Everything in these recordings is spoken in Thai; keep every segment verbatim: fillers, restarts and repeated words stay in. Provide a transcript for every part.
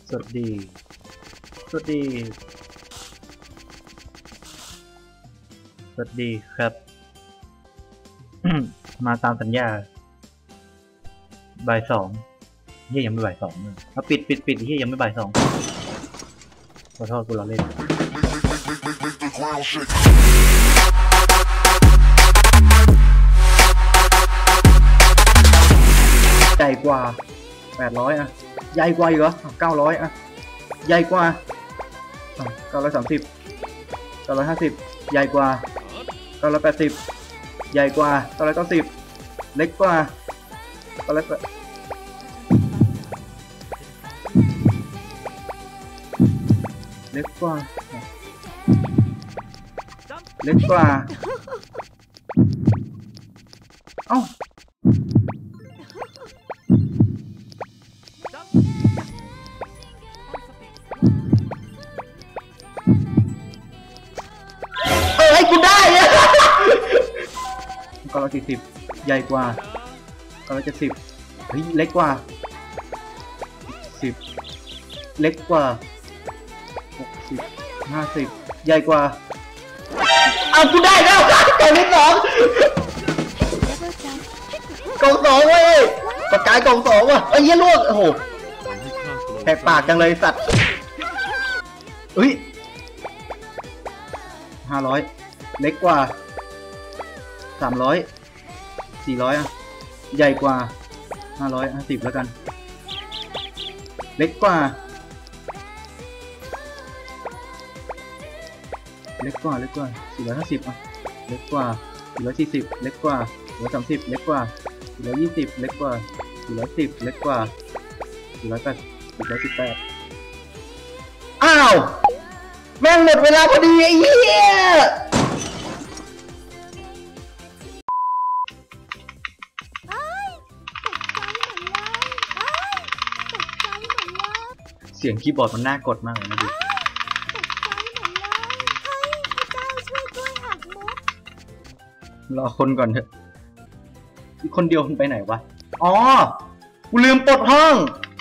สวัสดีสวัสดีสวัสดีครับ มาตามสัญญาบ่ายสองเฮียยังไม่บ่ายสองเลยเอาปิดปิดปิดเฮียยังไม่บ่ายสองขอโทษกูเราเล่นใหญ่กว่าแปดร้อยอ่ะใหญ่กว่าอีกเหรอเก้าร้อยอ่ะใหญ่กว่าเก้าร้อยสามสิบเก้าร้อยห้าสิบใหญ่กว่าเก้าร้อยแปดสิบใหญ่กว่าเก้าร้อยเก้าสิบเล็กกว่าเก้าร้อยแปดเล็กกว่าเล็กกว่าเอ้าเฮ้ยกูได้อะเก้าร้อยสี่สิบใหญ่กว่าเก้าร้อยเจ็ดสิบเฮ้ยเล็กกว่าสิบเล็กกว่าหกสิบห้าสิบใหญ่กว่าเอากูได้แล้วกล่องที่สองกล่องสองเว้ยปากกายกล่องสองว่ะไอ้เหี้ยลวกโอ้โหแหกปากจังเลยสัตว์เฮ้ยห้าร้อยเล็กกว่าสามร้อยสี่ร้อยอ่ะใหญ่กว่าห้าร้อยห้าสิบแล้วกันเล็กกว่าเล็กกว่าเล็กกว่าสี่ร้อยห้าสิบอ่ะเล็กกว่าสี่ร้อยสี่สิบเล็กกว่าสี่ร้อยสามสิบเล็กกว่าสี่ร้อยยี่สิบเล็กกว่าสี่ร้อยสิบเล็กกว่าสี่ร้อยแปดสี่ร้อยสิบแปดอ้าวแม่งหมดเวลาพอดีไอ้เหี้ยเสียงคีย์บอร์ดมันน่ากดมากเลยนะดิรอคนก่อนเถอะคนเดียวมันไปไหนวะอ๋อกูลืมปลดห้อง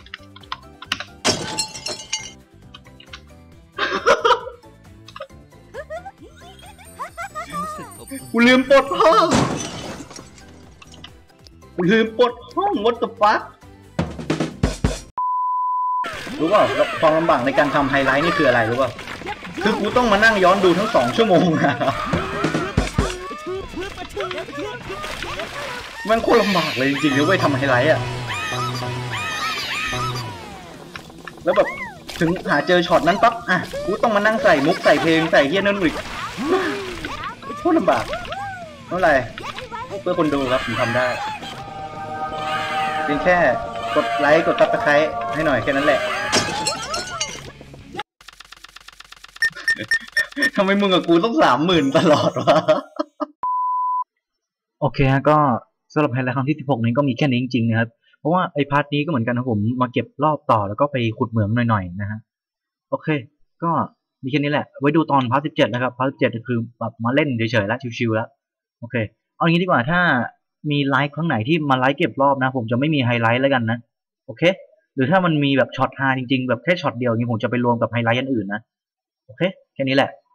กูลืมปลดห้องกูลืมปลดห้อง what the fuck รู้ป่ะความลำบากในการทำไฮไลท์นี่คืออะไรรู้ป่ะคือกูต้องมานั่งย้อนดูทั้งสองชั่วโมงอะมันโคตรลำบากเลยจริงๆเลยเว้ยทำไฮไลท์อะแล้วแบบถึงหาเจอช็อตนั้นปั๊บอ่ะกูต้องมานั่งใส่มุกใส่เพลงใส่เฮียนั่นอีกโคตรลำบากเท่าไหร่เพื่อคนดูครับผมทำได้เพียงแค่กดไลค์กดซับสไครต์ให้หน่อยแค่นั้นแหละทำไมมึงกับกูต้องสามหมื่นตลอดวะโอเคฮะก็สำหรับไฮไลท์ครั้งที่สิบหกนี้ก็มีแค่นี้จริงๆนะครับเพราะว่าไอ้พาร์ทนี้ก็เหมือนกันนะผมมาเก็บรอบต่อแล้วก็ไปขุดเหมืองหน่อยๆนะฮะโอเคก็มีแค่นี้แหละไว้ดูตอนพาร์ทสิบเจ็ดนะครับพาร์ทสิบเจ็ดคือแบบมาเล่นเฉยๆแล้วชิวๆแล้วโอเคเอางี้ดีกว่าถ้ามีไลฟ์ครั้งไหนที่มาไลฟ์เก็บรอบนะผมจะไม่มีไฮไลท์แล้วกันนะโอเคหรือถ้ามันมีแบบช็อตฮาจริงๆแบบแค่ช็อตเดียวอย่างนี้ผมจะไปรวมกับไฮไลท์อันอื่นนะโอเคแค่นี้แหละ